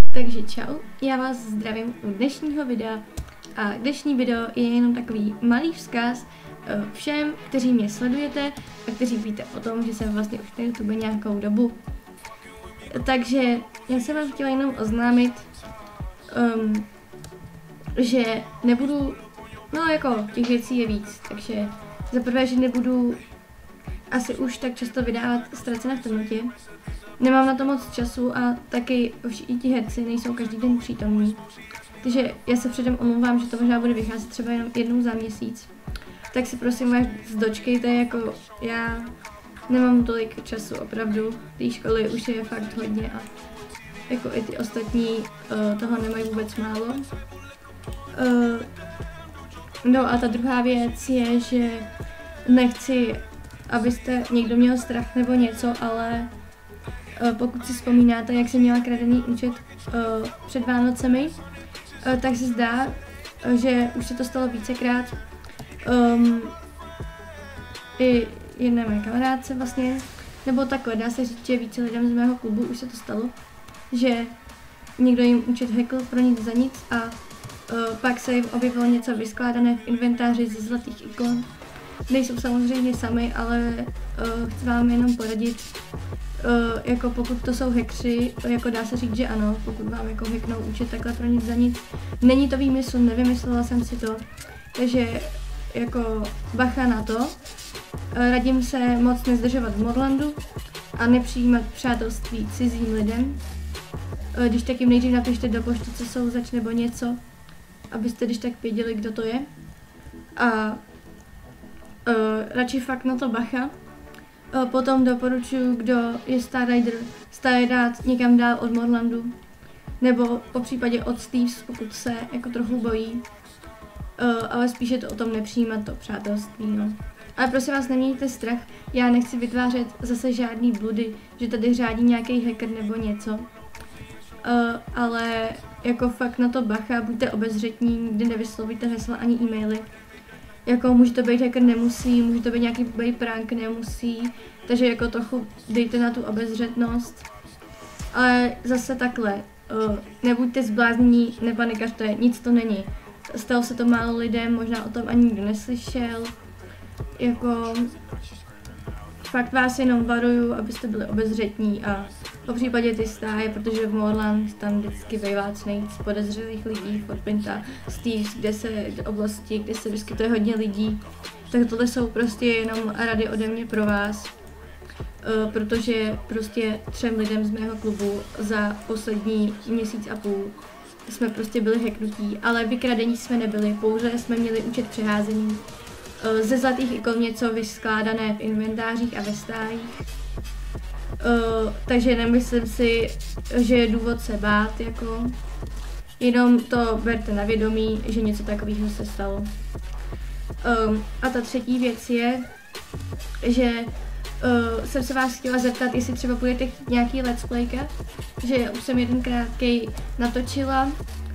Takže čau, já vás zdravím u dnešního videa a dnešní video je jenom takový malý vzkaz všem, kteří mě sledujete a kteří víte o tom, že jsem vlastně už na YouTube nějakou dobu. Takže já jsem vám chtěla jenom oznámit, že nebudu, no jako těch věcí je víc, takže za prvé, že nebudu asi už tak často vydávat Ztracena v temnotě. Nemám na to moc času a taky i ti herci nejsou každý den přítomní. Takže já se předem omlouvám, že to možná bude vycházet třeba jenom jednou za měsíc. Tak si prosím vás dočkejte, jako já nemám tolik času opravdu. Té školy už je fakt hodně a jako i ty ostatní toho nemají vůbec málo. No a ta druhá věc je, že nechci, abyste někdo měl strach nebo něco, ale pokud si vzpomínáte, jak jsem měla kradený účet před Vánocemi, tak se zdá, že už se to stalo vícekrát. I jedné mé kamarádce vlastně, nebo takhle, dá se říct, že více lidem z mého klubu už se to stalo, že někdo jim účet hackl pro nic za nic a pak se jim objevilo něco vyskládané v inventáři ze zlatých ikon. Nejsou samozřejmě sami, ale chci vám jenom poradit, jako pokud to jsou hackři, jako dá se říct, že ano, pokud vám jako hacknou účet takhle pro nic za nic. Není to výmysl, nevymyslela jsem si to, takže jako bacha na to. Radím se moc nezdržovat v Morlandu a nepřijímat přátelství cizím lidem. Když tak jim nejdřív napište do pošty, co jsou zač nebo něco, abyste když tak věděli, kdo to je. A radši fakt na to bacha. Potom doporučuji, kdo je Starrider, dát někam dál od Morlandu, nebo po případě od Steves, pokud se jako trochu bojí, ale spíše to o tom nepřijímat to přátelství, no. Ale prosím vás, nemějte strach, já nechci vytvářet zase žádný bludy, že tady řádí nějaký hacker nebo něco, ale jako fakt na to bacha, buďte obezřetní, nikdy nevyslovíte hesla ani e-maily. Jako může to být hacker, nemusí, může to být nějaký prank, nemusí, takže jako trochu dejte na tu obezřetnost. Ale zase takhle, nebuďte zbláznění, nepanikařte, nic to není. Stalo se to málo lidem, možná o tom ani nikdo neslyšel. Jako fakt vás jenom varuju, abyste byli obezřetní a po případě ty stáje, protože v Morland tam vždycky bývá co nejvíc podezřelých lidí, Forpinta, Steves, oblasti, kde se vyskytuje hodně lidí. Tak tohle jsou prostě jenom rady ode mě pro vás, protože prostě 3 lidem z mého klubu za poslední měsíc a půl jsme prostě byli hacknutí, ale vykradení jsme nebyli, pouze jsme měli účet přeházený. Ze zlatých ikon něco vyskládané v inventářích a ve stájích. Takže nemyslím si, že je důvod se bát, jako. Jenom to berte na vědomí, že něco takového se stalo. A ta třetí věc je, že jsem se vás chtěla zeptat, jestli třeba budete chtít nějaký let's playka, že už jsem jeden krátkej natočila,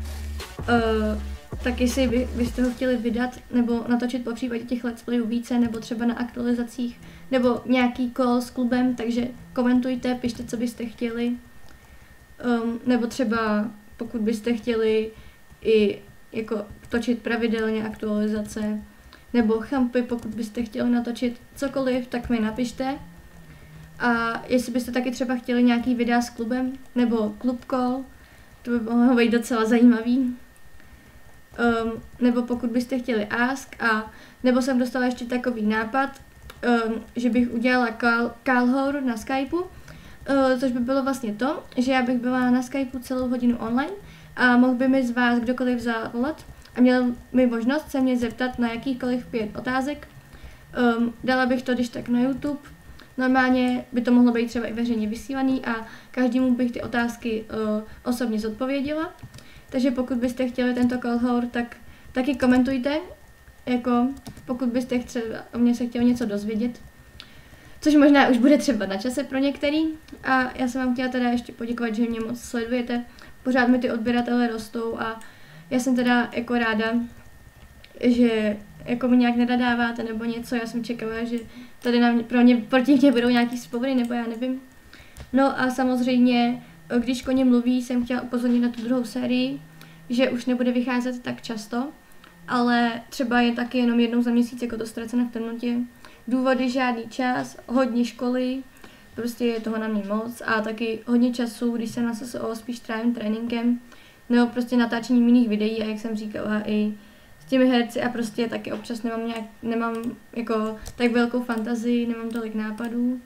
tak jestli byste ho chtěli vydat, nebo natočit po případě těch let's playů více, nebo třeba na aktualizacích, nebo nějaký call s klubem, takže komentujte, pište, co byste chtěli. Nebo třeba, pokud byste chtěli i jako točit pravidelně aktualizace, nebo champy, pokud byste chtěli natočit cokoliv, tak mi napište. A jestli byste taky třeba chtěli nějaký videa s klubem, nebo klub call, to by mohlo být docela zajímavý. Nebo pokud byste chtěli ask, a nebo jsem dostala ještě takový nápad, že bych udělala call na Skypeu, což by bylo vlastně to, že já bych byla na Skypeu celou hodinu online a mohl by mi z vás kdokoliv zavolat a měl mi možnost se mě zeptat na jakýchkoliv 5 otázek. Dala bych to když tak na YouTube, normálně by to mohlo být třeba i veřejně vysílaný a každému bych ty otázky osobně zodpověděla. Takže pokud byste chtěli tento call, tak taky komentujte, jako pokud byste třeba o mě se chtěli něco dozvědět, což možná už bude třeba na čase pro některý. A já jsem vám chtěla teda ještě poděkovat, že mě moc sledujete, pořád mi ty odběratele rostou a já jsem teda jako ráda, že jako mi nějak nenadáváte nebo něco, já jsem čekala, že tady proti mě budou nějaký spory nebo já nevím. No a samozřejmě Když koně mluví, jsem chtěla upozornit na tu druhou sérii, že už nebude vycházet tak často, ale třeba je taky jenom jednou za měsíc, jako to Ztracené v temnotě. Důvody žádný čas, hodně školy, prostě je toho na mě moc a taky hodně času, když jsem na SSO spíš trávím tréninkem, nebo prostě natáčením jiných videí a jak jsem říkala i s těmi herci a prostě taky občas nemám jako tak velkou fantazii, nemám tolik nápadů.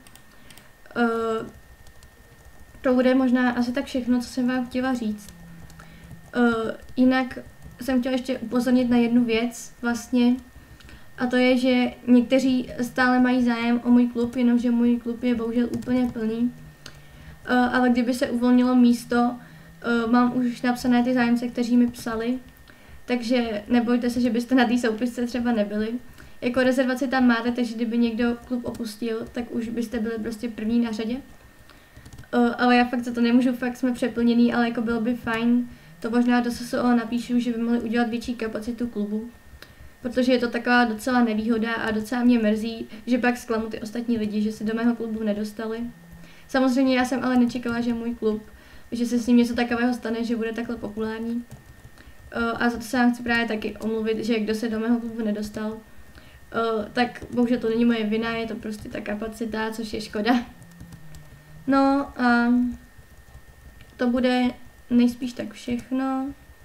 To bude možná asi tak všechno, co jsem vám chtěla říct. Jinak jsem chtěla ještě upozornit na jednu věc vlastně, a to je, že někteří stále mají zájem o můj klub, jenomže můj klub je bohužel úplně plný. Ale kdyby se uvolnilo místo, mám už napsané ty zájemce, kteří mi psali, takže nebojte se, že byste na té soupisce třeba nebyli. Jako rezervaci tam máte, takže kdyby někdo klub opustil, tak už byste byli prostě první na řadě. Ale já fakt za to nemůžu, fakt jsme přeplněný, ale jako bylo by fajn, to možná do SSO napíšu, že by mohli udělat větší kapacitu klubu. Protože je to taková docela nevýhoda a docela mě mrzí, že pak zklamu ty ostatní lidi, že se do mého klubu nedostali. Samozřejmě já jsem ale nečekala, že můj klub, že se s ním něco takového stane, že bude takhle populární. A za to se vám chci právě taky omluvit, že kdo se do mého klubu nedostal, tak bohužel to není moje vina, je to prostě ta kapacita, což je škoda. No a to bude nejspíš tak všechno.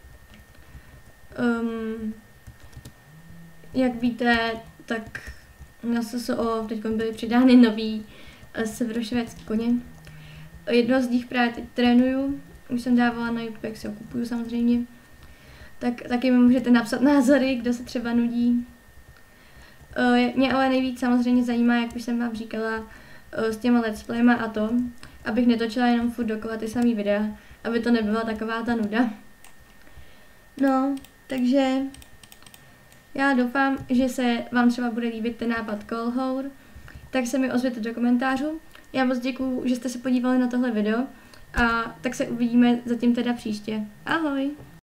Jak víte, tak na SSO teď byly přidány nový severošvédský koně. Jedno z nich právě teď trénuju, už jsem dávala na YouTube, jak si ho kupuju samozřejmě. Tak taky mi můžete napsat názory, kdo se třeba nudí. Mě ale nejvíc samozřejmě zajímá, jak už jsem vám říkala, s těma let's playma a to, abych netočila jenom furt dokola ty samý videa, aby to nebyla taková ta nuda. No, takže já doufám, že se vám třeba bude líbit ten nápad Callhour, tak se mi ozvěte do komentářů. Já moc děkuju, že jste se podívali na tohle video a tak se uvidíme zatím teda příště. Ahoj!